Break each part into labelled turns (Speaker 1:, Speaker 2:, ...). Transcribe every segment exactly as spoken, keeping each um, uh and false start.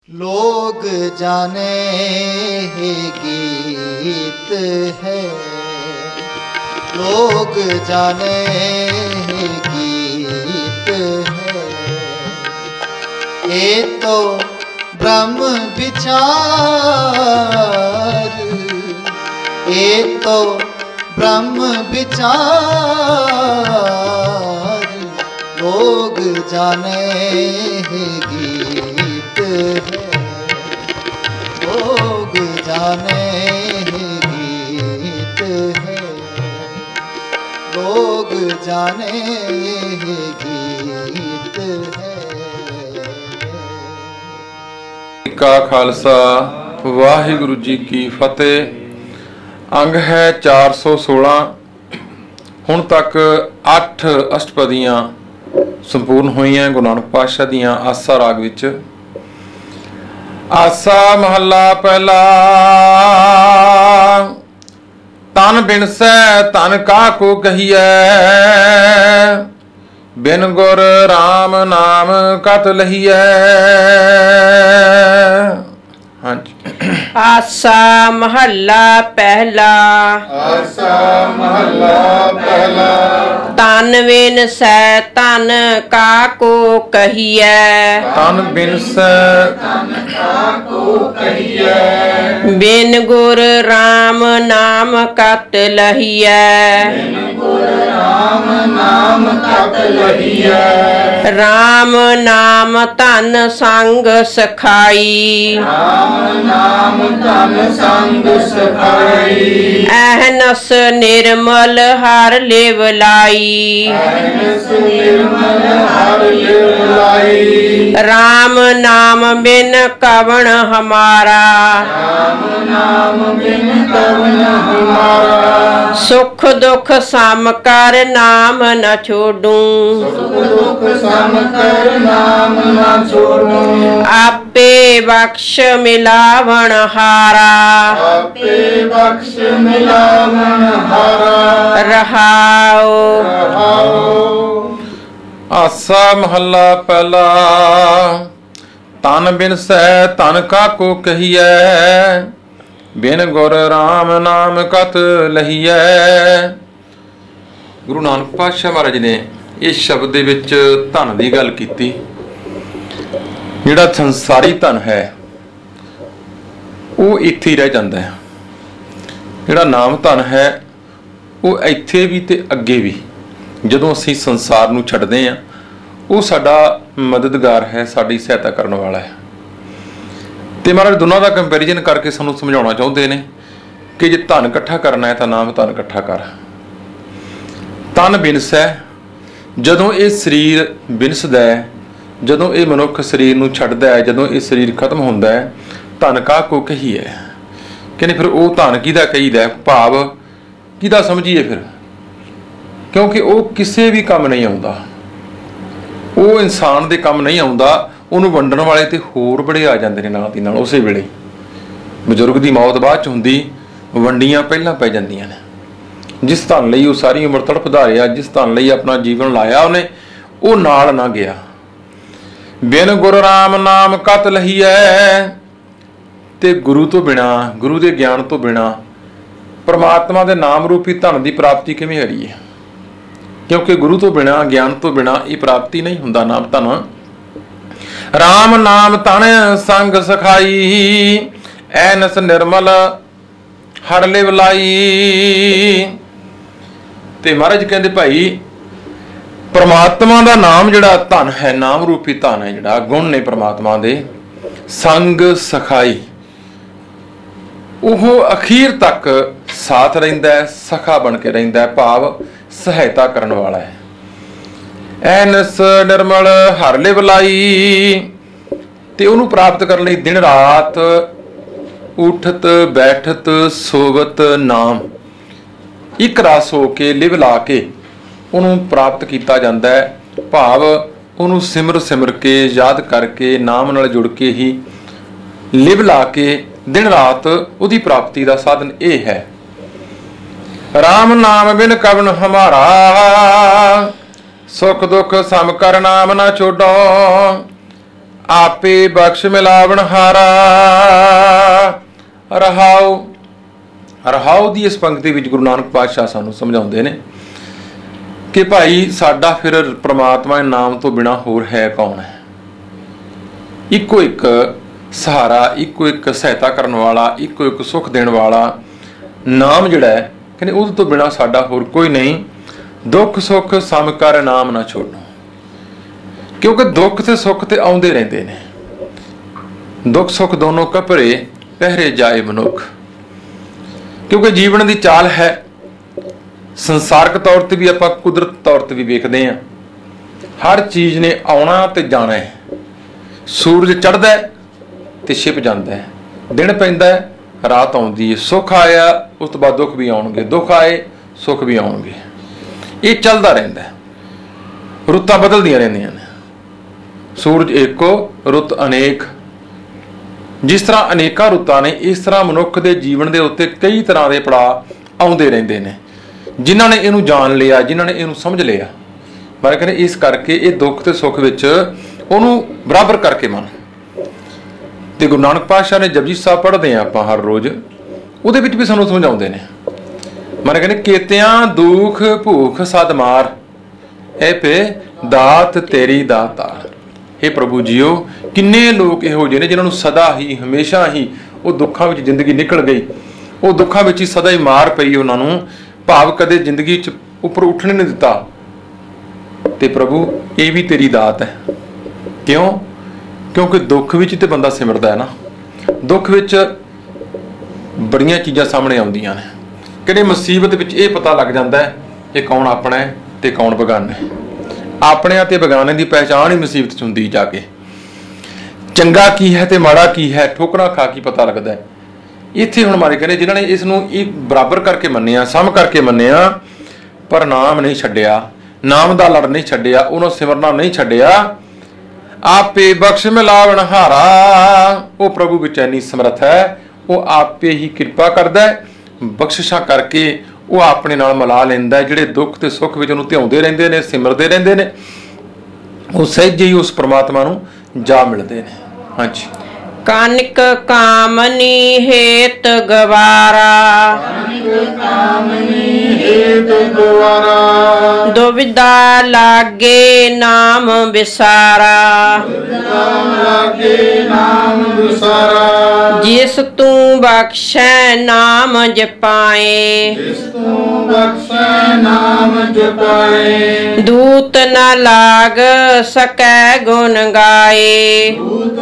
Speaker 1: लोग जाने ही गीत है, लोग जाने ही गीत है, ये तो ब्रह्म विचार, ये तो ब्रह्म विचार, लोग जाने ही गीत है, लोग जाने ही गीत है, लोग जाने ही गीत है।
Speaker 2: का खालसा वाहिगुरु जी की फतेह। अंग है चार सौ सोलह। हुण तक अठ अष्टपदियां संपूर्ण होईयां गुरु नानक पातशाह दियां आसा राग विच। आसा महला पहला। तन बिनसै तन काको कहिए, बिन गुर राम नाम कत लहिए। हाँ जी।
Speaker 3: आसा महला पहला।
Speaker 2: आसा महला पहला।
Speaker 3: तन बिनसै तन काको कहिए,
Speaker 2: तन बिनसै तन काको कहिए,
Speaker 3: बिन गुर राम नाम कत लहिए,
Speaker 2: बिन गुर राम नाम कत लहिए।
Speaker 3: राम नाम तन संग सखाई,
Speaker 2: राम नाम तन संग सखाई।
Speaker 3: अहनस निर्मल हर लेवलाई,
Speaker 2: अहनस निर्मल हर लेवलाई।
Speaker 3: राम नाम बिन कवण हमारा,
Speaker 2: राम नाम बिन कवण हमारा।
Speaker 3: सुख दुख सम कर नाम न छोड़ू,
Speaker 2: सुख दुख सम कर नाम न छोड़ू।
Speaker 3: आपे बख्श मिलावण हारा,
Speaker 2: आपे बख्श मिलावण हारा।
Speaker 3: रहाओ।
Speaker 2: आसा महला पहला। तन बिनसै तन काको कहिए, बिन गुर राम नाम कत लहिए। गुरु नानक पातशाह महाराज ने इस शब्द ਦੇ ਵਿੱਚ ਧਨ ਦੀ ਗੱਲ ਕੀਤੀ। ਜਿਹੜਾ ਸੰਸਾਰੀ ਧਨ ਹੈ ਉਹ ਇੱਥੇ ਹੀ ਰਹਿ ਜਾਂਦਾ ਹੈ, ਜਿਹੜਾ ਨਾਮ ਧਨ ਹੈ ਉਹ ਇੱਥੇ ਵੀ ਤੇ ਅੱਗੇ ਵੀ। ਜਦੋਂ ਅਸੀਂ ਸੰਸਾਰ ਨੂੰ ਛੱਡਦੇ ਹਾਂ ਉਹ ਸਾਡਾ ਮਦਦਗਾਰ ਹੈ, ਸਾਡੀ ਸਹਾਇਤਾ ਕਰਨ ਵਾਲਾ ਹੈ। ਤੇ ਮਹਾਰਾਜ ਦੋਨਾਂ ਦਾ ਕੰਪੈਰੀਜ਼ਨ ਕਰਕੇ ਸਾਨੂੰ ਸਮਝਾਉਣਾ ਚਾਹੁੰਦੇ ਨੇ ਕਿ ਜੇ ਧਨ ਇਕੱਠਾ ਕਰਨਾ ਹੈ ਤਾਂ ਨਾਮ ਧਨ ਇਕੱਠਾ ਕਰ। ਤਨ ਬਿਨਸੈ, ਜਦੋਂ ਇਹ ਸਰੀਰ ਬਿਨਸਦਾ ਹੈ, ਜਦੋਂ ਇਹ ਮਨੁੱਖ ਸਰੀਰ ਨੂੰ ਛੱਡਦਾ ਹੈ, ਜਦੋਂ ਇਹ ਸਰੀਰ ਖਤਮ ਹੁੰਦਾ ਹੈ, ਧਨ ਕਾਕੋ ਕਹੀਏ। ਕਹਿੰਦੇ ਫਿਰ ਉਹ ਧਨ ਕਿਹਦਾ ਕਹੀਦਾ, ਭਾਵ ਕਿਹਦਾ ਸਮਝੀਏ ਫਿਰ, ਕਿਉਂਕਿ ਉਹ ਕਿਸੇ ਵੀ ਕੰਮ ਨਹੀਂ ਆਉਂਦਾ, ਉਹ ਇਨਸਾਨ ਦੇ ਕੰਮ ਨਹੀਂ ਆਉਂਦਾ। ਉਹਨੂੰ ਵੰਡਣ ਵਾਲੇ ਤੇ ਹੋਰ ਬੜੇ ਆ ਜਾਂਦੇ ਨੇ ਨਾਲ ਦੀ ਨਾਲ। ਉਸੇ ਵੇਲੇ ਬਜ਼ੁਰਗ ਦੀ ਮੌਤ ਬਾਅਦ ਚ ਹੁੰਦੀ, ਵੰਡੀਆਂ ਪਹਿਲਾਂ ਪੈ ਜਾਂਦੀਆਂ ਨੇ। ਜਿਸ ਧਨ ਲਈ ਉਹ ਸਾਰੀ ਉਮਰ ਤੜਫਦਾ ਰਿਹਾ, ਜਿਸ ਧਨ ਲਈ ਆਪਣਾ ਜੀਵਨ ਲਾਇਆ ਉਹਨੇ, ਉਹ ਨਾਲ ਨਾ ਗਿਆ। ਬਿਨ ਗੁਰ ਰਾਮ ਨਾਮ ਕਤ ਲਹੀਐ। ਤੇ ਗੁਰੂ ਤੋਂ ਬਿਨਾ, ਗੁਰੂ ਦੇ ਗਿਆਨ ਤੋਂ ਬਿਨਾ ਪਰਮਾਤਮਾ ਦੇ ਨਾਮ ਰੂਪੀ ਧਨ ਦੀ ਪ੍ਰਾਪਤੀ ਕਿਵੇਂ ਕਰੀਏ, ਕਿਉਂਕਿ ਗੁਰੂ ਤੋਂ ਬਿਨਾ, ਗਿਆਨ ਤੋਂ ਬਿਨਾ ਇਹ ਪ੍ਰਾਪਤੀ ਨਹੀਂ ਹੁੰਦਾ ਨਾਮ ਧਨ। ਰਾਮ ਨਾਮ ਤਨ ਸੰਗ ਸਖਾਈ, ਐਨਸ ਨਿਰਮਲ ਹਰ ਲਿਵਲਾਈ। ਤੇ ਮਹਾਰਾਜ ਕਹਿੰਦੇ ਭਾਈ ਪਰਮਾਤਮਾ ਦਾ ਨਾਮ ਜਿਹੜਾ ਧਨ ਹੈ, ਨਾਮ ਰੂਪੀ ਧਨ ਹੈ, ਜਿਹੜਾ ਗੁਣ ਨੇ ਪਰਮਾਤਮਾ ਦੇ, ਸੰਗ ਸਖਾਈ, ਉਹ ਅਖੀਰ ਤੱਕ ਸਾਥ ਰਹਿੰਦਾ ਹੈ, ਸਖਾ ਬਣ ਕੇ ਰਹਿੰਦਾ ਹੈ, ਭਾਵ ਸਹਾਇਤਾ ਕਰਨ ਵਾਲਾ ਹੈ। ਐਨਸ ਨਿਰਮਲ ਹਰ ਲਿਵਲਾਈ। ਤੇ ਉਹਨੂੰ ਪ੍ਰਾਪਤ ਕਰਨ ਲਈ ਦਿਨ ਰਾਤ ਉਠਤ ਬੈਠਤ ਸੋਵਤ ਨਾਮ ਇੱਕ ਰਸ ਹੋ ਕੇ ਲਿਵ ਲਾ ਕੇ ਉਹਨੂੰ ਪ੍ਰਾਪਤ ਕੀਤਾ ਜਾਂਦਾ ਹੈ, ਭਾਵ ਉਹਨੂੰ ਸਿਮਰ ਸਿਮਰ ਕੇ ਯਾਦ ਕਰਕੇ ਨਾਮ ਨਾਲ ਜੁੜ ਕੇ ਹੀ ਲਿਵ ਲਾ ਕੇ ਦਿਨ ਰਾਤ ਉਹਦੀ ਪ੍ਰਾਪਤੀ ਦਾ ਸਾਧਨ ਇਹ ਹੈ। ਰਾਮ ਨਾਮ ਬਿਨ ਕਵਣ ਹਮਾਰਾ, ਸੁਖ ਦੁਖ ਸਮ ਕਰ ਨਾਮ ਨਾ ਛੋਡੋ। आपे बख्श मिलावन हारा। रहाओ रहाओ ਦੀ ਇਸ ਪੰਕਤੀ ਵਿੱਚ ਗੁਰੂ ਨਾਨਕ ਪਾਤਸ਼ਾਹ ਸਾਨੂੰ ਸਮਝਾਉਂਦੇ ਨੇ ਕਿ ਭਾਈ ਸਾਡਾ ਫਿਰ ਪ੍ਰਮਾਤਮਾ ਦੇ ਨਾਮ ਤੋਂ ਬਿਨਾ ਹੋਰ ਹੈ ਕੌਣ ਹੈ। ਇੱਕੋ ਇੱਕ ਸਹਾਰਾ, ਇੱਕੋ ਇੱਕ ਸਹਾਇਤਾ ਕਰਨ ਵਾਲਾ, ਇੱਕੋ ਇੱਕ ਸੁੱਖ ਦੇਣ ਵਾਲਾ ਨਾਮ ਜਿਹੜਾ ਹੈ, ਕਹਿੰਦੇ ਉਹਦੇ ਤੋਂ ਬਿਨਾ ਸਾਡਾ ਹੋਰ ਕੋਈ ਨਹੀਂ। ਦੁੱਖ ਸੁੱਖ ਸਮ ਕਰ ਨਾਮ ਨਾ ਛੋਡੋ, ਕਿਉਂਕਿ ਦੁੱਖ ਤੇ ਸੁੱਖ ਤੇ ਆਉਂਦੇ ਰਹਿੰਦੇ ਨੇ। ਦੁੱਖ ਸੁੱਖ ਦੋਨੋਂ ਕਪਰੇ ਪਹਿਰੇ ਜਾਏ ਮਨੁੱਖ, ਕਿਉਂਕਿ ਜੀਵਨ ਦੀ ਚਾਲ ਹੈ। ਸੰਸਾਰਕ ਤੌਰ ਤੇ ਵੀ ਆਪਾਂ ਕੁਦਰਤ ਤੌਰ ਤੇ ਵੀ ਵੇਖਦੇ ਹਾਂ, ਹਰ ਚੀਜ਼ ਨੇ ਆਉਣਾ ਤੇ ਜਾਣਾ ਹੈ। ਸੂਰਜ ਚੜ੍ਹਦਾ ਹੈ ਤੇ ਛਿਪ ਜਾਂਦਾ ਹੈ, ਦਿਨ ਪੈਂਦਾ ਹੈ, ਰਾਤ ਆਉਂਦੀ ਹੈ। ਸੁੱਖ ਆਇਆ ਉਸ ਤੋਂ ਬਾਅਦ ਦੁੱਖ ਵੀ ਆਉਣਗੇ, ਦੁੱਖ ਆਏ ਸੁੱਖ ਵੀ ਆਉਣਗੇ। ਇਹ ਚੱਲਦਾ ਰਹਿੰਦਾ ਹੈ, ਰੁੱਤਾਂ ਬਦਲਦੀਆਂ ਰਹਿੰਦੀਆਂ ਨੇ। ਸੂਰਜ ਇੱਕੋ, ਰੁੱਤ ਅਨੇਕ। ਜਿਸ ਤਰ੍ਹਾਂ ਅਨੇਕਾਂ ਰੁੱਤਾਂ ਨੇ, ਇਸ ਤਰ੍ਹਾਂ ਮਨੁੱਖ ਦੇ ਜੀਵਨ ਦੇ ਉੱਤੇ ਕਈ ਤਰ੍ਹਾਂ ਦੇ ਪੜਾਅ ਆਉਂਦੇ ਰਹਿੰਦੇ ਨੇ। ਜਿਨ੍ਹਾਂ ਨੇ ਇਹਨੂੰ ਜਾਣ ਲਿਆ, ਜਿਨ੍ਹਾਂ ਨੇ ਇਹਨੂੰ ਸਮਝ ਲਿਆ, ਮੈਂ ਕਹਿੰਦਾ ਇਸ ਕਰਕੇ ਇਹ ਦੁੱਖ ਤੇ ਸੁੱਖ ਵਿੱਚ ਉਹਨੂੰ ਬਰਾਬਰ ਕਰਕੇ ਮੰਨ। ਤੇ ਗੁਰੂ ਨਾਨਕ ਪਾਤਸ਼ਾਹ ਨੇ ਜਪਜੀ ਸਾਹਿਬ ਪੜ੍ਹਦੇ ਹਾਂ ਆਪਾਂ ਹਰ ਰੋਜ਼, ਉਹਦੇ ਵਿੱਚ ਵੀ ਸਾਨੂੰ ਸਮਝਾਉਂਦੇ ਨੇ। ਮੈਂ ਕਹਿੰਦੇ ਕੇਤਿਆਂ ਦੁੱਖ ਭੂਖ ਸਦ ਮਾਰ, ਐ ਪੇ ਦਾਤ ਤੇਰੀ ਦਾਤਾਰ। हे ਪ੍ਰਭੂ ਜੀਓ, ਕਿੰਨੇ ਲੋਕ ਇਹੋ ਜਿਹੇ ਨੇ ਜਿਨ੍ਹਾਂ ਨੂੰ ਸਦਾ ਹੀ ਹਮੇਸ਼ਾ ਹੀ ਉਹ ਦੁੱਖਾਂ ਵਿੱਚ ਜ਼ਿੰਦਗੀ ਨਿਕਲ ਗਈ, ਉਹ ਦੁੱਖਾਂ ਵਿੱਚ ਹੀ ਸਦਾ ਹੀ ਮਾਰ ਪਈ ਉਹਨਾਂ ਨੂੰ, ਭਾਵ ਕਦੇ ਜ਼ਿੰਦਗੀ 'ਚ ਉੱਪਰ ਉੱਠਣ ਨਹੀਂ ਦਿੱਤਾ। ਤੇ ਪ੍ਰਭੂ ਇਹ ਵੀ ਤੇਰੀ ਦਾਤ ਹੈ। ਕਿਉਂ? ਕਿਉਂਕਿ ਦੁੱਖ ਵਿੱਚ ਤੇ ਬੰਦਾ ਸਿਮਰਦਾ ਹੈ ਨਾ। ਦੁੱਖ ਵਿੱਚ ਬੜੀਆਂ ਚੀਜ਼ਾਂ ਸਾਹਮਣੇ ਆਉਂਦੀਆਂ ਨੇ। ਕਿਹੜੇ ਮੁਸੀਬਤ ਵਿੱਚ ਇਹ ਪਤਾ ਲੱਗ ਜਾਂਦਾ ਹੈ ਕਿ ਕੌਣ ਆਪਣਾ ਹੈ ਤੇ ਕੌਣ ਬੇਗਾਨਾ ਹੈ। ਆਪਣਿਆਂ ਤੇ ਬੇਗਾਨੇ ਦੀ ਪਹਿਚਾਣ ਹੀ ਮੁਸੀਬਤ 'ਚ ਹੁੰਦੀ ਜਾ ਕੇ। ਚੰਗਾ ਕੀ ਹੈ ਤੇ ਮਾੜਾ ਕੀ ਹੈ, ਠੋਕਰਾਂ ਖਾ ਕੇ ਪਤਾ ਲੱਗਦਾ ਹੈ। ਇੱਥੇ ਹੁਣ ਮਾਰੇ ਕਹਿੰਦੇ ਜਿਨ੍ਹਾਂ ਨੇ ਇਸ ਨੂੰ ਇਹ ਬਰਾਬਰ ਕਰਕੇ ਮੰਨਿਆ, ਸਮ ਕਰਕੇ ਮੰਨਿਆ, ਪਰ ਨਾਮ ਨਹੀਂ ਛੱਡਿਆ, ਨਾਮ ਦਾ ਲੜ ਨਹੀਂ ਛੱਡਿਆ, ਉਹਨੂੰ ਸਿਮਰਨਾ ਨਹੀਂ ਛੱਡਿਆ। ਆਪੇ ਬਖਸ਼ ਮਿਲਾਵਣ ਹਾਰਾ, ਉਹ ਪ੍ਰਭੂ ਵਿੱਚ ਇੰਨੀ ਸਮਰੱਥ ਹੈ, ਉਹ ਆਪੇ ਹੀ ਕਿਰਪਾ ਕਰਦਾ ਹੈ, ਬਖਸ਼ਿਸ਼ਾਂ ਕਰਕੇ ਉਹ ਆਪਣੇ ਨਾਲ ਮਿਲਾ ਲੈਂਦਾ ਹੈ। ਜਿਹੜੇ ਦੁੱਖ ਤੇ ਸੁੱਖ ਵਿੱਚ ਉਹਨੂੰ ਧਿਆਉਂਦੇ ਰਹਿੰਦੇ ਨੇ, ਸਿਮਰਦੇ ਰਹਿੰਦੇ ਨੇ, ਉਹ ਸਹਿਜੇ ਹੀ ਉਸ ਪ੍ਰਮਾਤਮਾ ਨੂੰ ਜਾ ਮਿਲਦੇ ਨੇ। ਹਾਂਜੀ।
Speaker 3: ਕਨਕ ਕਾਮਨੀ ਹੇਤ ਗਵਾਰਾ, ਦੁਬਿਧਾ ਲਾਗੇ ਨਾਮ ਵਿਸਾਰਾ। ਜਿਸ ਤੂੰ ਬਖਸ਼ੈ ਨਾਮ ਜਪਾਏ, ਦੂਤ ਨਾ ਲਾਗ ਸਕੈ ਗੁਣ ਗਾਏ।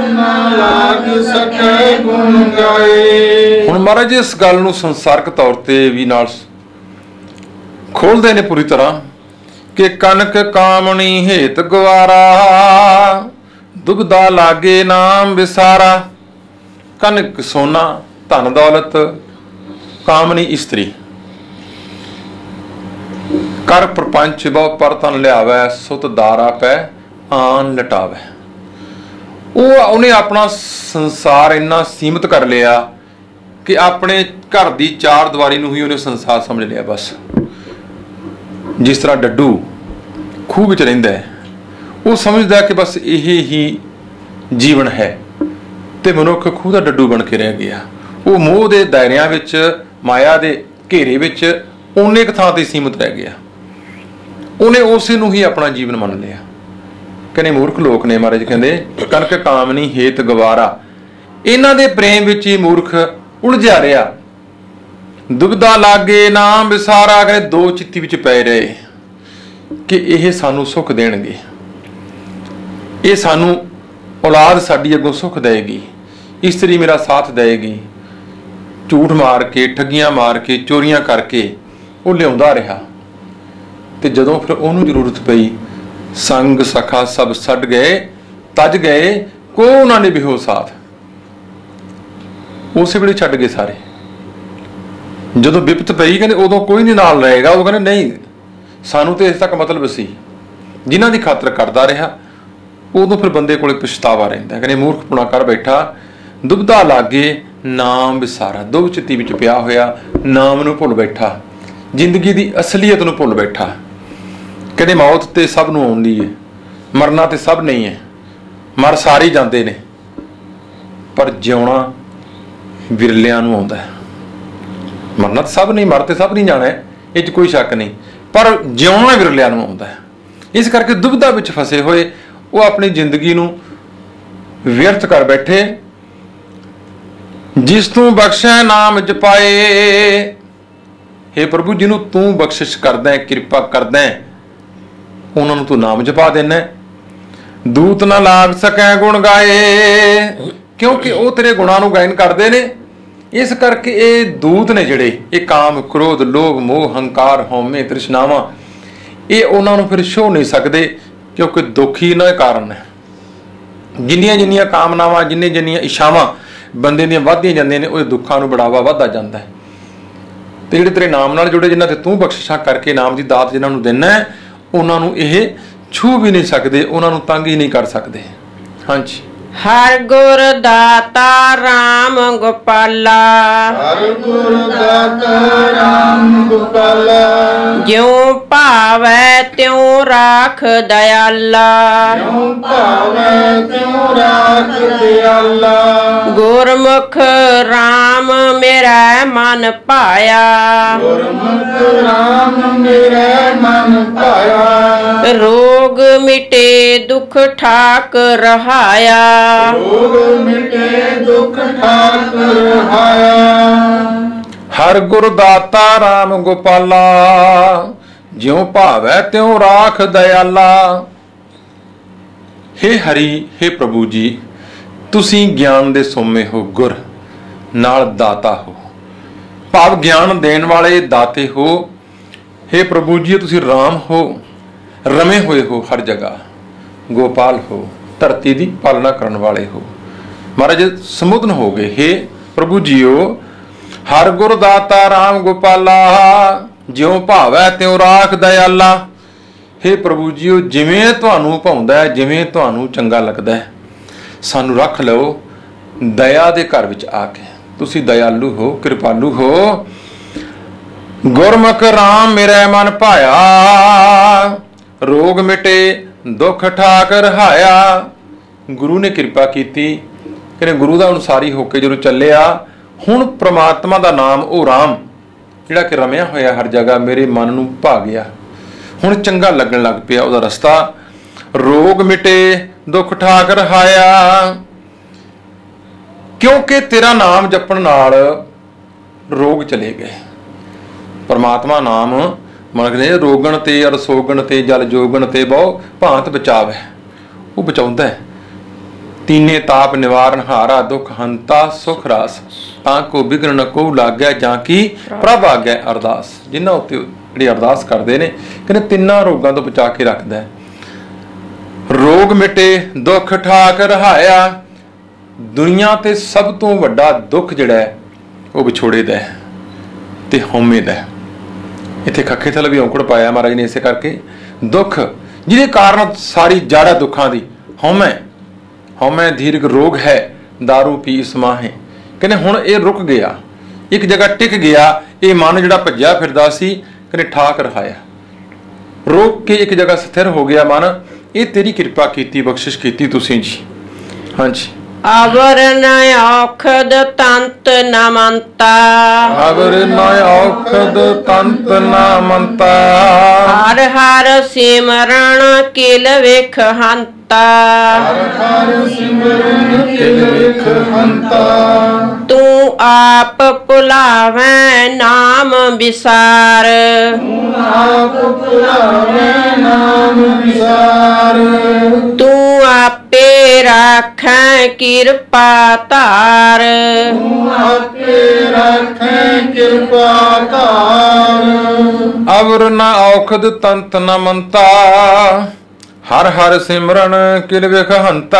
Speaker 2: ਹੁਣ ਮਹਾਰਾਜ ਇਸ ਗੱਲ ਨੂੰ ਸੰਸਾਰਕ ਤੌਰ ਤੇ ਵੀ ਨਾਲ ਖੋਲਦੇ ਨੇ ਪੂਰੀ ਤਰ੍ਹਾਂ ਕਿ ਕਨਕ ਕਾਮਣੀ ਹੇਤ ਗਵਾਰਾ, ਦੁਬਿਧਾ ਲਾਗੇ ਨਾਮ ਵਿਸਾਰਾ। ਕਨਕ ਸੋਨਾ, ਧਨ ਦੌਲਤ, ਕਾਮਣੀ ਇਸਤਰੀ, ਕਰ ਪ੍ਰਪੰਚ ਬਹੁ ਪਰ ਤਨ ਲਿਆਵੈ, ਸੁਤ ਦਾਰਾ ਪੈ ਆਨ ਲਟਾਵੈ। ਉਹ ਉਹਨੇ ਆਪਣਾ ਸੰਸਾਰ ਇੰਨਾ ਸੀਮਿਤ ਕਰ ਲਿਆ ਕਿ ਆਪਣੇ ਘਰ ਦੀ ਚਾਰ ਦੀਵਾਰੀ ਨੂੰ ਹੀ ਉਹਨੇ ਸੰਸਾਰ ਸਮਝ ਲਿਆ। ਬਸ ਜਿਸ ਤਰ੍ਹਾਂ ਡੱਡੂ ਖੂਹ ਵਿੱਚ ਰਹਿੰਦਾ ਹੈ, ਉਹ ਸਮਝਦਾ ਕਿ ਬਸ ਇਹ ਹੀ ਜੀਵਨ ਹੈ, ਤੇ ਮਨੁੱਖ ਖੂਹ ਦਾ ਡੱਡੂ ਬਣ ਕੇ ਰਹਿ ਗਿਆ। ਉਹ ਮੋਹ ਦੇ ਦਾਇਰਿਆਂ ਵਿੱਚ, ਮਾਇਆ ਦੇ ਘੇਰੇ ਵਿੱਚ ਓਨੇ ਕੁ ਥਾਂ ਤੇ ਸੀਮਿਤ ਰਹਿ ਗਿਆ। ਉਹਨੇ ਉਸੇ ਨੂੰ ਹੀ ਆਪਣਾ ਜੀਵਨ ਮੰਨ ਲਿਆ। ਕਹਿੰਦੇ ਮੂਰਖ ਲੋਕ ਨੇ, ਮਹਾਰਾਜ ਕਹਿੰਦੇ ਕਨਕ ਕਾਮਨੀ ਹੇਤ ਗਵਾਰਾ, ਇਹਨਾਂ ਦੇ ਪ੍ਰੇਮ ਵਿੱਚ ਹੀ ਮੂਰਖ ਉਲਝਿਆ ਰਿਹਾ। ਦੁਬਿਧਾ ਲਾਗੇ ਨਾਮ ਵਿਸਾਰਾ, ਕਹਿੰਦੇ ਦੋ ਚਿੱਤੀ ਵਿੱਚ ਪੈ ਰਹੇ ਕਿ ਇਹ ਸਾਨੂੰ ਸੁੱਖ ਦੇਣਗੇ, ਇਹ ਸਾਨੂੰ ਔਲਾਦ ਸਾਡੀ ਅੱਗੋਂ ਸੁੱਖ ਦੇਏਗੀ, ਇਸਤਰੀ ਮੇਰਾ ਸਾਥ ਦੇਏਗੀ। ਝੂਠ ਮਾਰ ਕੇ, ਠੱਗੀਆਂ ਮਾਰ ਕੇ, ਚੋਰੀਆਂ ਕਰਕੇ ਉਹ ਲਿਆਉਂਦਾ ਰਿਹਾ। ਤੇ ਜਦੋਂ ਫਿਰ ਉਹਨੂੰ ਜ਼ਰੂਰਤ ਪਈ, ਸੰਗ ਸਖਾ ਸਭ ਛੱਡ ਗਏ, ਤਜ ਗਏ, ਕੋ ਉਹਨਾਂ ਨੇ ਬਿਹੋ ਸਾਥ, ਉਸੇ ਵੇਲੇ ਛੱਡ ਗਏ ਸਾਰੇ। ਜਦੋਂ ਵਿਪਤ ਪਈ ਕਹਿੰਦੇ ਉਦੋਂ ਕੋਈ ਨਹੀਂ ਨਾਲ ਰਹੇਗਾ। ਉਹ ਕਹਿੰਦੇ ਨਹੀਂ, ਸਾਨੂੰ ਤੇ ਇਸ ਤੱਕ ਮਤਲਬ ਸੀ। ਜਿਨ੍ਹਾਂ ਦੀ ਖਾਤਰ ਕਰਦਾ ਰਿਹਾ, ਉਦੋਂ ਫਿਰ ਬੰਦੇ ਕੋਲੇ ਪਛਤਾਵਾ ਰਹਿੰਦਾ। ਕਹਿੰਦੇ ਮੂਰਖਪੁਣਾ ਕਰ ਬੈਠਾ, ਦੁਬਿਧਾ ਲਾਗੇ ਨਾਮ ਵਿਸਾਰਾ, ਦੁੱਖ ਚਿੱਤੀ ਵਿੱਚ ਪਿਆ ਹੋਇਆ, ਨਾਮ ਨੂੰ ਭੁੱਲ ਬੈਠਾ, ਜ਼ਿੰਦਗੀ ਦੀ ਅਸਲੀਅਤ ਨੂੰ ਭੁੱਲ ਬੈਠਾ। ਕਹਿੰਦੇ ਮੌਤ ਤੇ ਸਭ ਨੂੰ ਆਉਂਦੀ ਹੈ, ਮਰਨਾ ਤੇ ਸਭ ਨਹੀਂ ਹੈ, ਮਰ ਸਾਰੇ ਜਾਂਦੇ ਨੇ, ਪਰ ਜਿਉਣਾ ਵਿਰਲਿਆਂ ਨੂੰ ਆਉਂਦਾ ਹੈ। ਮਰਨਾ ਤਾਂ ਸਭ ਨਹੀਂ, ਮਰ ਤੇ ਸਭ ਨਹੀਂ ਜਾਣਾ, ਇਹ 'ਚ ਕੋਈ ਸ਼ੱਕ ਨਹੀਂ, ਪਰ ਜਿਉਣਾ ਵਿਰਲਿਆਂ ਨੂੰ ਆਉਂਦਾ ਹੈ। ਇਸ ਕਰਕੇ ਦੁਬਿਧਾ ਵਿੱਚ ਫਸੇ ਹੋਏ ਉਹ ਆਪਣੀ ਜ਼ਿੰਦਗੀ ਨੂੰ ਵਿਅਰਥ ਕਰ ਬੈਠੇ। ਜਿਸ ਤੂੰ ਬਖਸ਼ੈ ਨਾਮ ਜਪਾਏ, हे ਪ੍ਰਭੂ ਜਿਹਨੂੰ ਤੂੰ ਬਖਸ਼ਿਸ਼ ਕਰਦਾ ਹੈ, ਕਿਰਪਾ ਕਰਦਾ ਹੈ, ਉਹਨਾਂ ਨੂੰ ਤੂੰ ਨਾਮ ਜਪਾ ਦੇਣਾ। ਦੂਤ ਨਾ ਲਾਗ ਸਕੈ ਗੁਣ ਗਾਏ, ਕਿਉਂਕਿ ਉਹ ਤੇਰੇ ਗੁਣਾਂ ਨੂੰ ਗਾਇਨ ਕਰਦੇ ਨੇ। ਇਸ ਕਰਕੇ ਇਹ ਦੂਤ ਨੇ ਜਿਹੜੇ, ਇਹ ਕਾਮ, ਕ੍ਰੋਧ, ਲੋਭ, ਮੋਹ, ਹੰਕਾਰ, ਹਉਮੈ, ਤ੍ਰਿਸ਼ਨਾਵਾਂ, ਇਹ ਉਹਨਾਂ ਨੂੰ ਫਿਰ ਛੋਹ ਨਹੀਂ ਸਕਦੇ, ਕਿਉਂਕਿ ਦੁੱਖ ਹੀ ਇਹਨਾਂ ਦੇ ਕਾਰਨ ਹੈ। ਜਿੰਨੀਆਂ ਜਿੰਨੀਆਂ ਕਾਮਨਾਵਾਂ, ਜਿੰਨੇ ਜਿੰਨੀਆਂ ਇੱਛਾਵਾਂ ਬੰਦੇ ਦੀਆਂ ਵੱਧਦੀਆਂ ਜਾਂਦੀਆਂ ਨੇ, ਉਹ ਦੁੱਖਾਂ ਨੂੰ ਬੜਾਵਾ ਵੱਧਦਾ ਜਾਂਦਾ ਹੈ। ਤੇ ਜਿਹੜੇ ਤੇਰੇ ਨਾਮ ਨਾਲ ਜੁੜੇ, ਜਿਨ੍ਹਾਂ ਤੇ ਤੂੰ ਬਖਸ਼ਿਸ਼ਾਂ ਕਰਕੇ ਨਾਮ ਦੀ ਦਾਤ ਜਿਨ੍ਹਾਂ ਨੂੰ ਦੇਣਾ ਹੈ, ਉਹਨਾਂ ਨੂੰ ਇਹ ਛੂਹ ਵੀ ਨਹੀਂ ਸਕਦੇ, ਉਹਨਾਂ ਨੂੰ ਤੰਗ ਹੀ ਨਹੀਂ ਕਰ ਸਕਦੇ। ਹਾਂਜੀ।
Speaker 3: ਹਰ ਗੁਰ ਦਾਤਾ ਰਾਮ ਗੋਪਾਲਾ,
Speaker 1: ਹਰ ਗੁਰ ਦਾਤਾ ਰਾਮ ਗੋਪਾਲਾ,
Speaker 3: ਜਿਉ ਭਾਵੈ ਤਿਉ ਰਾਖ ਦਇਆਲਾ,
Speaker 1: ਜਿਉ ਭਾਵੈ ਤਿਉ ਰਾਖ ਦਿਆਲਾ।
Speaker 3: ਗੁਰਮੁਖ ਰਾਮ ਮੇਰਾ ਮਨ ਭਾਇਆ,
Speaker 1: ਗੁਰਮੁਖ ਰਾਮ ਮੇਰੇ ਮਨ ਭਾਇਆ।
Speaker 3: ਰੋਗ ਮਿਟੇ ਦੁਖ ਠਾਕ ਰਹਾਇਆ,
Speaker 1: ਰੋਗ ਮਿਟੇ ਦੁਖ ਠਾਕ ਰਹਾਇਆ।
Speaker 2: ਹਰ ਗੁਰ ਦਾਤਾ ਰਾਮ ਗੋਪਾਲਾ, ਜਿਉ ਭਾਵੈ ਤਿਉ ਰਾਖ ਦਇਆਲਾ। हे ਹਰੀ, हे ਪ੍ਰਭੂ ਜੀ, ਤੁਸੀਂ ਗਿਆਨ ਦੇ ਸੋਮੇ ਹੋ, ਗੁਰ ਨਾਲ ਦਾਤਾ ਹੋ, ਭਾਵ ਗਿਆਨ ਦੇਣ ਵਾਲੇ ਦਾਤੇ ਹੋ। हे ਪ੍ਰਭੂ ਜੀ, ਤੁਸੀਂ ਰਾਮ ਹੋ, ਰਮੇ ਹੋਏ ਹੋ ਹਰ ਜਗ੍ਹਾ, ਗੋਪਾਲ ਹੋ, ਧਰਤੀ ਦੀ ਪਾਲਣਾ ਕਰਨ ਵਾਲੇ ਹੋ। ਮਹਾਰਾਜ ਸੰਬੋਧਨ ਹੋ ਗਏ, हे ਪ੍ਰਭੂ ਜੀਓ, ਹਰ ਗੁਰ ਦਾਤਾ ਰਾਮ ਗੋਪਾਲਾ, ਜਿਉ ਭਾਵੈ ਤਿਉ ਰਾਖ ਦਇਆਲਾ। हे ਪ੍ਰਭੂ ਜੀਓ, ਜਿਵੇਂ ਤੁਹਾਨੂੰ ਭਾਉਂਦਾ ਹੈ, ਜਿਵੇਂ ਤੁਹਾਨੂੰ ਚੰਗਾ ਲੱਗਦਾ ਹੈ, ਸਾਨੂੰ ਰੱਖ ਲਓ ਦਇਆ ਦੇ ਘਰ ਵਿੱਚ ਆ ਕੇ। ਤੁਸੀਂ ਦਇਆਲੂ ਹੋ, ਕਿਰਪਾਲੂ ਹੋ। ਗੁਰਮੁਖ ਰਾਮ ਮੇਰੇ ਮਨ ਭਾਇਆ, ਰੋਗ ਮਿਟੇ ਦੁੱਖ ਠਾਕ ਰਹਾਇਆ। ਗੁਰੂ ਨੇ ਕਿਰਪਾ ਕੀਤੀ, ਕਹਿੰਦੇ ਗੁਰੂ ਦਾ ਅਨੁਸਾਰੀ ਹੋ ਕੇ ਜਦੋਂ ਚੱਲਿਆ, ਹੁਣ ਪ੍ਰਮਾਤਮਾ ਦਾ ਨਾਮ ਉਹ ਰਾਮ ਜਿਹੜਾ ਕਿ ਰਮਿਆ ਹੋਇਆ ਹਰ ਜਗ੍ਹਾ, ਮੇਰੇ ਮਨ ਨੂੰ ਭਾ ਗਿਆ। ਹੁਣ ਚੰਗਾ ਲੱਗਣ ਲੱਗ ਪਿਆ ਉਹਦਾ ਰਸਤਾ। ਰੋਗ ਮਿਟੇ ਦੁੱਖ ਠਾਕ ਰਹਾਇਆ, ਕਿਉਂਕਿ ਤੇਰਾ ਨਾਮ ਜਪਣ ਨਾਲ ਰੋਗ ਚਲੇ ਗਏ। ਪਰਮਾਤਮਾ ਨਾਮ ਮੰਗਦੇ ਰੋਗਣ ਤੇ ਅਰਸੋਗਣ ਤੇ ਜਲ ਜੋਗਣ ਤੇ ਬਹੁ ਭਾਂਤ ਬਚਾਵੈ, ਉਹ ਬਚਾਉਂਦਾ ਹੈ। ਤੀਨੇ ਤਾਪ ਨਿਵਾਰਨ ਹਾਰਾ, ਦੁੱਖ ਹੰਤਾ ਸੁਖ ਰਾਸ, ਤਾਂ ਕੋ ਬਿਗਨ ਨ ਕੋ ਲੱਗਿਆ, ਜਾਂ ਕੀ ਪ੍ਰਭ ਆਗਿਆ ਅਰਦਾਸ। ਜਿਨ੍ਹਾਂ ਉੱਤੇ ਜਿਹੜੀ ਅਰਦਾਸ ਕਰਦੇ ਨੇ, ਕਹਿੰਦੇ ਤਿੰਨਾਂ ਰੋਗਾਂ ਤੋਂ ਬਚਾ ਕੇ ਰੱਖਦਾ ਹੈ। ਰੋਗ ਮਿਟੇ ਦੁੱਖ ਠਾਕ ਰਹਾਇਆ। ਦੁਨੀਆ ਤੇ ਸਭ ਤੋਂ ਵੱਡਾ ਦੁੱਖ ਜਿਹੜਾ ਹੈ ਉਹ ਵਿਛੋੜੇ ਦਾ ਹੈ ਤੇ ਹਉਮੈ ਦਾ ਹੈ। ਇੱਥੇ ਖੱਖੇ ਥਲ ਵੀ ਔਂਕੜ ਪਾਇਆ ਮਹਾਰਾਜ ਨੇ, ਇਸੇ ਕਰਕੇ ਦੁੱਖ ਜਿਹਦੇ ਕਾਰਨ ਸਾਰੀ ਜੜ ਹੈ ਦੁੱਖਾਂ ਦੀ, ਹਉਮੈ। ਹਉਮੈ ਦੀਰਘ ਰੋਗ ਹੈ, ਦਾਰੂ ਪੀ ਸਮਾਹੇ। ਕਹਿੰਦੇ ਹੁਣ ਇਹ ਰੁਕ ਗਿਆ, ਇੱਕ ਜਗ੍ਹਾ ਟਿਕ ਗਿਆ। ਇਹ ਮਨ ਜਿਹੜਾ ਭੱਜਿਆ ਫਿਰਦਾ ਸੀ, ਕਹਿੰਦੇ ਠਾਕ ਰਹਾਇਆ, ਰੋਕ ਕੇ ਇੱਕ ਜਗ੍ਹਾ ਸਥਿਰ ਹੋ ਗਿਆ ਮਨ। ਇਹ ਤੇਰੀ ਕਿਰਪਾ ਕੀਤੀ, ਬਖਸ਼ਿਸ਼ ਕੀਤੀ ਤੁਸੀਂ ਜੀ। ਹਾਂਜੀ।
Speaker 3: ਅਵਰ ਨ ਔਖਦ ਤੰਤ ਨ ਮੰਤਾ,
Speaker 2: ਅਵਰ ਨ ਔਖਦ ਤੰਤ ਨ ਮੰਤਾ।
Speaker 3: ਹਰ ਹਰ ਸਿਮਰਨ ਕਿਲ ਵੇਖ ਹੰਤਾ,
Speaker 1: ਹਰ ਹਰ ਸਿਮਰਨ ਕਿਲ ਵੇਖ ਹੰਤਾ।
Speaker 3: ਤੂੰ ਆਪ ਭੁਲਾਵੈ ਨਾਮ ਵਿਸਾਰ,
Speaker 1: ਤੂੰ ਆਪ ਭੁਲਾਵੈ ਨਾਮ ਵਿਸਾਰ।
Speaker 3: ਤੂੰ ਆਪੇ ਰਾਖੈ ਕਿਰਪਾ ਧਾਰ,
Speaker 1: ਤੂੰ ਆਪੇ ਰਾਖੈ ਕਿਰਪਾ ਧਾਰ।
Speaker 2: ਅਵਰ ਨ ਔਖਦ ਤੰਤ ਨ ਮੰਤਾ, ਹਰ ਹਰ ਸਿਮਰਨ ਕਿਲ ਵੇਖ ਹੰਤਾ।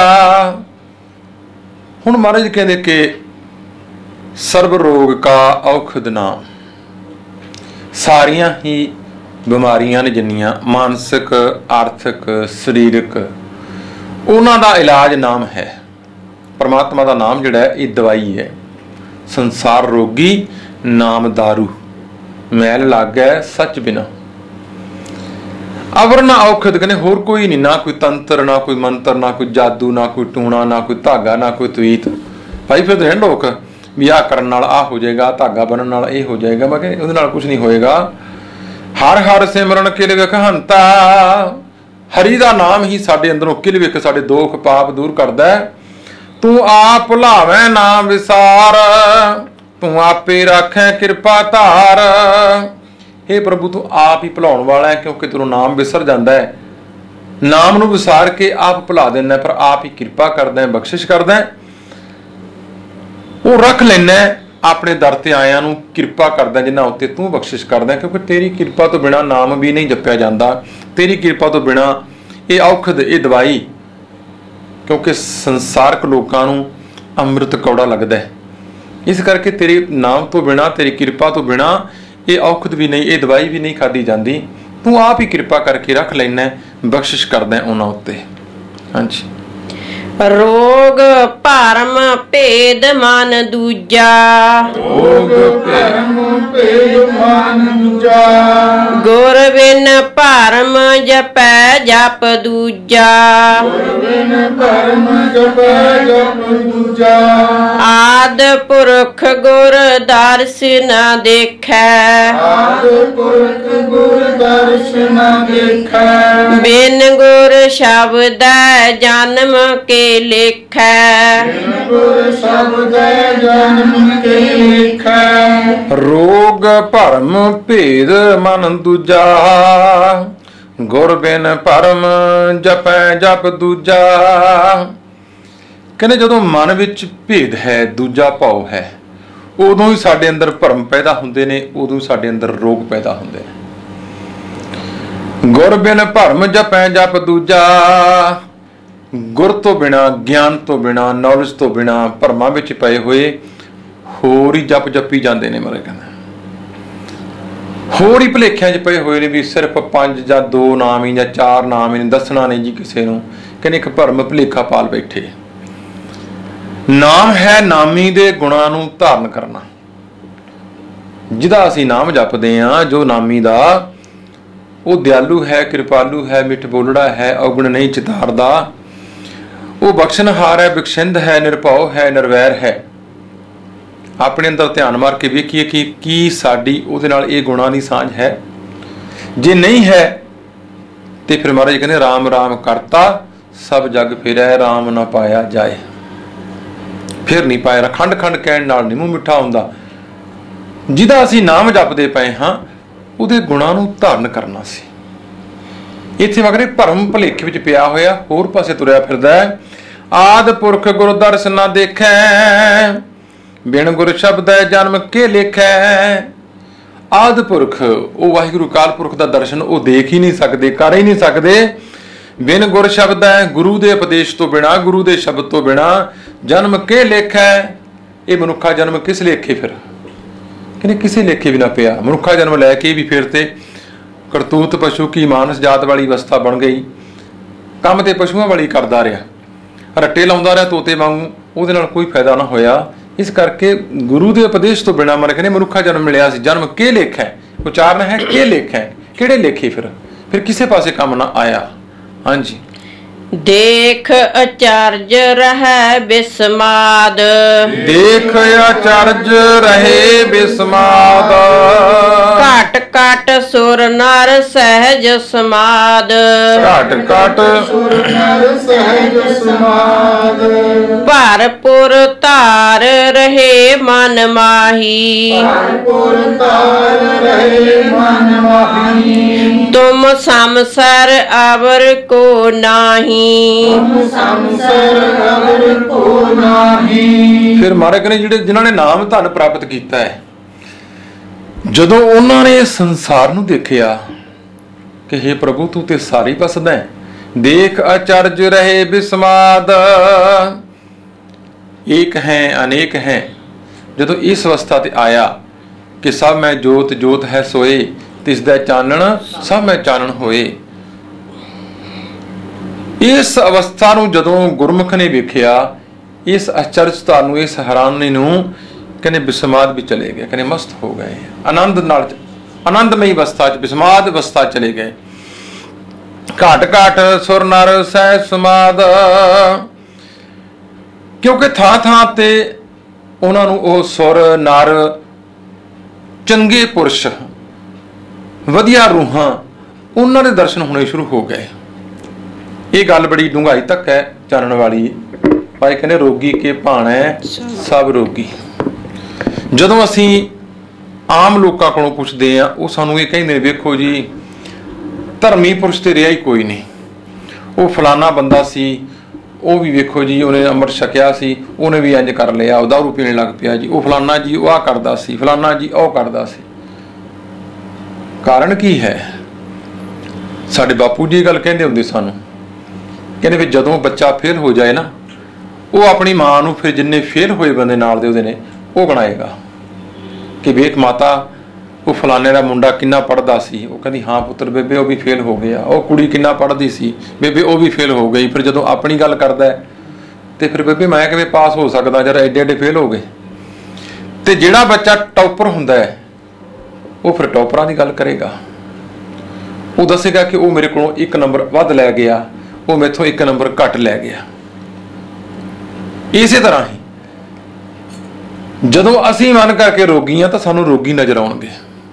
Speaker 2: ਹੁਣ ਮਹਾਰਾਜ ਕਹਿੰਦੇ ਕਿ ਸਰਬ ਰੋਗ ਕਾ ਔਖਦ ਨਾਮ। ਸਾਰੀਆਂ ਹੀ ਬਿਮਾਰੀਆਂ ਨੇ ਜਿੰਨੀਆਂ ਮਾਨਸਿਕ, ਆਰਥਿਕ, ਸਰੀਰਕ, ਉਹਨਾਂ ਦਾ ਇਲਾਜ ਨਾਮ ਹੈ। ਪਰਮਾਤਮਾ ਦਾ ਨਾਮ ਜਿਹੜਾ ਹੈ ਇਹ ਦਵਾਈ ਹੈ। ਸੰਸਾਰ ਰੋਗੀ ਨਾਮ ਦਾਰੂ, ਮੈਲ ਲੱਗੈ ਸੱਚ ਬਿਨਾ। ਅਵਰ ਨਾ ਔਖਦ, ਕਹਿੰਦੇ ਹੋਰ ਕੋਈ ਨਹੀਂ, ਨਾ ਕੋਈ ਤੰਤਰ, ਨਾ ਕੋਈ ਮੰਤਰ, ਨਾ ਕੋਈ ਜਾਦੂ, ਨਾ ਕੋਈ ਟੂਣਾ, ਨਾ ਕੋਈ ਧਾਗਾ, ਨਾ ਕੋਈ ਤਵੀਤ। ਭਾਈ ਫਿਰਦੇ ਨੇ ਲੋਕ ਵੀ ਆਹ ਕਰਨ ਨਾਲ ਆਹ ਹੋ ਜਾਏਗਾ, ਧਾਗਾ ਬਣਨ ਨਾਲ ਇਹ ਹੋ ਜਾਏਗਾ। ਮੈਂ ਕਿਹਾ ਉਹਦੇ ਨਾਲ ਕੁਝ ਨਹੀਂ ਹੋਏਗਾ। ਹਰ ਹਰ ਸਿਮਰਨ ਕਿਲ ਵਿਖ ਹੰਤਾ, ਹਰੀ ਦਾ ਨਾਮ ਹੀ ਸਾਡੇ ਅੰਦਰੋਂ ਕਿਲ ਵਿਖ, ਸਾਡੇ ਦੋਖ ਪਾਪ ਦੂਰ ਕਰਦਾ ਹੈ। ਤੂੰ ਆਪ ਭੁਲਾਵੇਂ ਨਾ ਵਿਸਾਰ, ਤੂੰ ਆਪੇ ਰੱਖੈ ਕਿਰਪਾ ਧਾਰ। हे प्रभु तू आप ही भुलाउण वाला है, क्योंकि तेरों नाम विसर जाता है। नाम नूं विसार के आप भुला देना, पर आप ही कृपा करदा है, बख्शिश करदा है, वो रख लेना अपने दर ते आया नूं, कृपा करदा जिन्हां उत्ते तू बख्शिश करदा, क्योंकि तेरी कृपा तो बिना नाम भी नहीं जपिया जाता, तेरी कृपा तो बिना ये औखद ये दवाई, क्योंकि संसारक लोकां नूं अमृत कौड़ा लगदा है। इस करके तेरे नाम तो बिना, तेरी कृपा तो बिना ये औखद भी नहीं, ये दवाई भी नहीं खाधी जाती। तू आप ही कृपा करके रख लेना, बख्शिश करदा उन्हां उत्ते। हाँ जी।
Speaker 3: रोग भरम भेद मन दूजा,
Speaker 1: रोग भरम भेद मन दूजा,
Speaker 3: गुर बिन भरम जपै जप दूजा,
Speaker 1: गुर बिन भरम जपै जप दूजा,
Speaker 3: आद पुरख गुर दर्श न देखै,
Speaker 1: आद पुरख गुर दर्श न देखै,
Speaker 3: बिन गुर शब्द जन्म के लेखै,
Speaker 1: बिन गुर शब्द जन्म के लेखै।
Speaker 2: रोग भरम भेद मन दूजा, गुर बिन भरम जपै जप दूजा। कहने जदों मन विच भेद है, दूजा भाव है, उदों ही साडे अंदर भरम पैदा हुंदे ने, उदों ही साडे अंदर रोग पैदा हुंदे ने। गुर बिन भरम जपै जप दूजा, गुर तो बिना, ज्ञान तो बिना, नॉलेज तो बिना भरमा विच पए होए होर ही जप जपी जाते हैं। मेरे कहना होर ही भुलेखियां च पए होए ने भी सिर्फ पंज जां दो नाम ही जां चार नाम ही दसना नहीं जी किसी नूं, कहने एक भरम भुलेखा पाल बैठे। नाम है नामी दे गुणां नूं धारण करना, जिहदा असीं नाम जपदे हां, जो नामी दा वो दयालु है, कृपालु है, मिठ बोलड़ा है, अवगुण नहीं चितारदा, वो बख्शनहार है, बिखशिंद है, निरभव है, निर्वैर है। अपने अंदर ध्यान मार के वेखिए कि की साडी उहदे नाल ये गुणां दी सांझ है। जे नहीं है तो फिर महाराज कहते राम राम करता सब जग फिरै, राम ना पाया जाए। फिर नहीं पाया, खंड खंड कहण नाल नहीं मूँह मिठा हुंदा। जिहदा असीं नाम जपदे पए हां उहदे गुणां नूं धारण करना सी। इत्थे मगरे भरम भुलेखे विच पिया होया होर पासे तुरिया फिरदा है। आद पुरख गुर दर्श ना देखै, बिन गुर शब्द जन्म के लेखै। आद पुरख वो वाहिगुरु काल पुरख का दर्शन वो देख ही नहीं सकते, कर ही नहीं सकते। बिन गुर शब्द है, गुरु के उपदेश तो बिना, गुरु के शब्द तो बिना जन्म के लेखै। ये मनुखा जन्म किस लेखे फिर, कहने किसी लेखे भी ना पिया। मनुखा जन्म लैके भी फिर ते करतूत पशु की मानस जात वाली अवस्था बन गई, काम तो पशुओं वाली करता रहा, रट्टे लाउंदा रहा तोते वांगू, उहदे नाल कोई फायदा ना होया। इस करके गुरु के उपदेश तो बिना मन कहने मनुखा जन्म मिलिया सी। जन्म के लेख है, उचारण है के लेख है, किहड़े लेखे फिर फिर किसी पासे काम ना आया। हाँ जी।
Speaker 3: देख आचार्य रहे बिस्माद,
Speaker 2: देख आचार्य रहे बिस्माद।
Speaker 3: काट काट सुर नर सहज समाद,
Speaker 2: काट काट
Speaker 1: सुर नर सहज समाद।
Speaker 3: भरपुर तार रहे मन माही,
Speaker 1: भरपुर तार रहे मन माही।
Speaker 3: तुम समसर अवर को नाही,
Speaker 2: फिर मारे कहने जिहड़े जिन्हां ने नाम धन प्राप्त किया है, जदों उन्होंने संसार नूं देखिया कि हे प्रभु तू ते सारी बसदा है, देख आचार्य रहे बिस्माद। एक हैं अनेक हैं, जदों इस अवस्था ते आया कि सब मैं जोत जोत है सोए, तिसदा चानण सब मैं चानण होए। इस अवस्था नूं जदों गुरमुख ने वेखिया, इस आश्चर्यता नूं, इस हैरानी नूं, कहने बिस्माद भी चले गए, कहने मस्त हो गए, आनंद नाल आनंदमयी अवस्था च बिस्माद अवस्था चले गए। घाट घाट सुर नर सहज समाद, क्योंकि थां थां ते उन्हां नूं ओह सुर नर चंगे पुरुष वधिया रूहां उन्हां दे दर्शन होने शुरू हो गए। ये गल बड़ी डूंघाई तक है जानने वाली। भाई कहने रोगी के भाणै सब रोगी। जदों असीं आम लोकां कोलों पुछदे आ वो सानूं ये कहिंदे वेखो जी धर्मी पुरुष ते रिहा ही कोई नहीं, वो फलाना बंदा सी वो भी वेखो जी उन्हें अमृत छकिया सी उन्हें भी इंज कर लिया, वो दारू पीने लग पिया जी, वो फलाना जी वो आ करदा सी, फलाना जी ਉਹ करदा सी। कारण की है? साडे बापू जी गल कहंदे हुंदे सानूं, कहंदे भी जदों बच्चा फेल हो जाए ना वो अपनी मां नूं फिर जिन्ने फेल होए बंदे नाल दे उहदे ने वो बनाएगा कि वेख माता वो फलाने का मुंडा किन्ना पढ़दा सी, वो कहंदी हाँ पुत्र बेबे वो भी फेल हो गया, वो कुड़ी किन्ना पढ़दी सी बेबे वो भी फेल हो गई। फिर जदों अपनी गल करदा है ते फिर बेबे मैं किवें पास हो सकदा जद एडे एडे फेल हो गए। ते जिहड़ा बच्चा टॉपर हुंदा है वो फिर टॉपरां दी गल करेगा, वो दसेगा कि वो मेरे कोलों एक नंबर वध लै गया, वो मैथों एक नंबर घट लै गया। इसे तरह ही जदों असीं मन करके रोगी हाँ तो सानूं रोगी नजर आउणगे।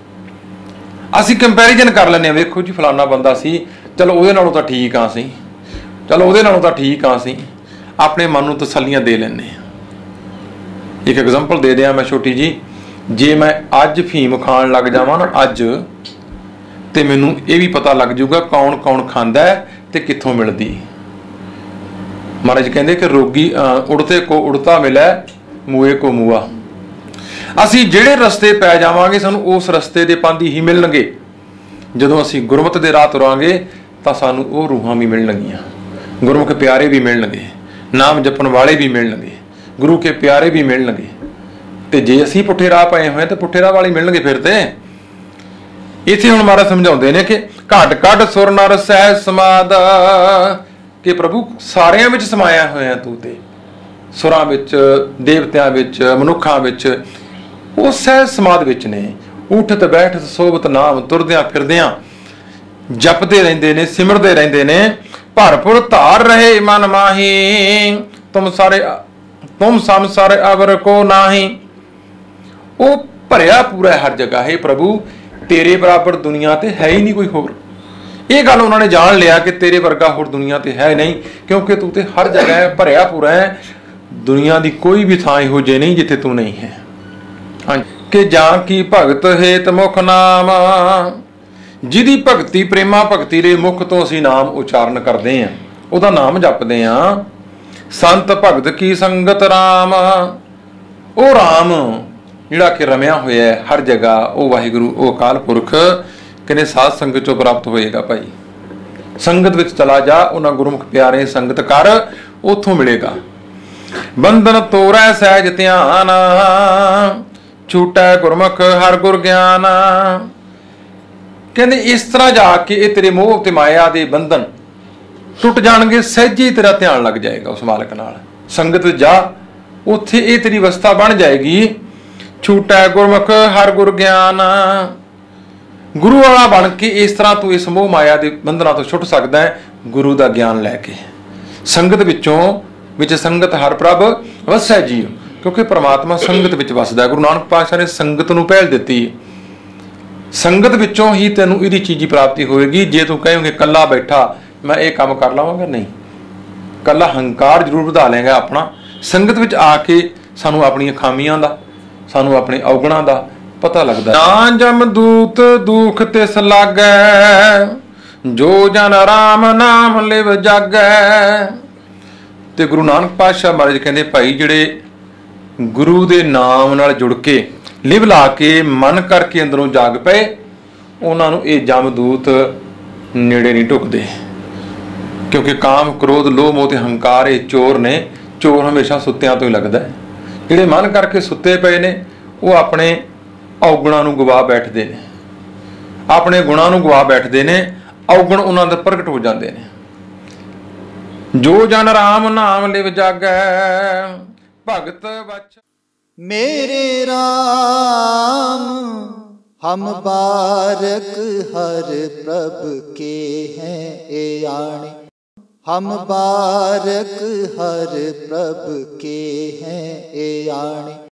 Speaker 2: असीं कंपैरिजन कर लैंदे, वेखो जी फलाना बंदा सी चलो उहदे नालों तां ठीक हाँ सी, चलो उहदे नालों तां ठीक हाँ सी, अपने मन नूं तसल्लियां दे लैंदे। एक एग्जांपल दे दियां मैं छोटी जी, जे मैं अज फीम खाण लग जावां ना अज ते मैनूं ये भी पता लग जूगा कौन कौन खांदा है ते कित्थों मिलदी। महाराज कहंदे कि रोगी उड़ते को उड़ता मिलै मूए को मूआ। असीं ਜਿਹੜੇ रस्ते पै जावांगे सानूं उस रस्ते दे पांधी ही मिलणगे। जदों असीं गुरमत दे राह तुरांगे तां सानूं ਉਹ रूहां भी मिलणगीਆਂ, गुरमुख प्यारे भी मिलणगे, नाम जपण वाले भी मिलणगे, गुरु के प्यारे भी मिलणगे। ते जे असीं पुठे राह पए होए ते पुठे राह वाले मिलणगे। फिर ते इत्थे हुण महाराज समझाउंदे ने कि घट घट सुर नर सहज समाद, कि प्रभु सारियां विच समाया होया तू ते सुरां विच देवतियां विच मनुखां विच वो सहज समाध विच ने। उठत बैठत सोबत नाम तुरदियां फिरदियां जपते रहिंदे ने, सिमरदे रहिंदे ने। भरपुर धार रहे मन माही, तुम सारे तुम सम सारे अवर को नाही। वो भरिया पूरा हर जगह है प्रभु, तेरे बराबर दुनिया ते है ही नहीं कोई होर। ये गल उन्होंने जान लिया कि तेरे वर्गा होर दुनिया ते है नहीं, क्योंकि तू ते हर जगह भरिया पूरा है। दुनिया की कोई भी थां इहो जे नहीं जिथे तू नहीं है। हाँ कि जां की भगत हेत मुख नाम, जिहदी भगती प्रेमा भगती दे मुख तो असीं नाम उचारण करते हैं, उहदा नाम जपते हैं। संत भगत की संगत राम, वो राम जिहड़ा कि रमिया होया है हर जगह, वो वाहिगुरु वो अकाल पुरख कहने साध संगत चों प्राप्त होएगा। भाई संगत विच चला जा, उन्हां गुरमुख प्यारे संगत कर, उथों मिलेगा। बंधन तोरै सहज ध्यान, छूटै गुरमुख हर गुर ज्ञान। कहते इस तरह जाके ये तेरे मोह ते माया दे बंधन टुट जाणगे, सहज ही तेरा ध्यान लग जाएगा उस मालक नाल। संगत विच जा, उत्थे ये तेरी अवस्था बन जाएगी। छूटै गुरमुख हर गुर ज्ञान, गुरु वाला बन के इस तरह तू इस मोह माया के बंधना तो छुट सकता है, गुरु का ज्ञान लैके। संगत विचों विच संगत हर प्रभ वसै जी, क्योंकि परमात्मा संगत विच वसदा है। गुरु नानक पातशाह ने संगत नूं पहल दित्ती। संगत विचों ही तैनूं इहदी चीज़ की प्राप्ति होएगी। जे तू कहेंगे कल्ला बैठा मैं ये काम कर लवांगा, नहीं, कल्ला हंकार जरूर वधा लेगा अपना। संगत विच आके सानूं अपनी खामियां दा, सानूं अपने अवगुणां दा पता लगता। ना जमदूत दुख तिस लागै, जो जन राम नाम लिव जागै। ते गुरु नानक पातशाह महाराज कहते भाई जिहड़े गुरु दे नाम नाल जुड़ के लिव ला के मन करके अंदरों जाग पे, उन्हां नूं ये जमदूत नेड़े नहीं ढुकदे। क्योंकि काम क्रोध लोभ मोह ते हंकार ये चोर ने। चोर हमेशा सुत्तियां तो ही लगदा है। जिहड़े मन करके सुत्ते पे ने वो अपने अवगुणां नूं गवा बैठदे ने, अपने गुणां नूं गवा बैठदे ने, अवगुण उन्हां दे प्रगट हो जांदे ने। जो जन राम नाम लिव जागै, भगत बच।
Speaker 4: मेरे राम हम बारक हर प्रभ के हैं ए आणे। हम बारक हर प्रभ के हैं ए आणे।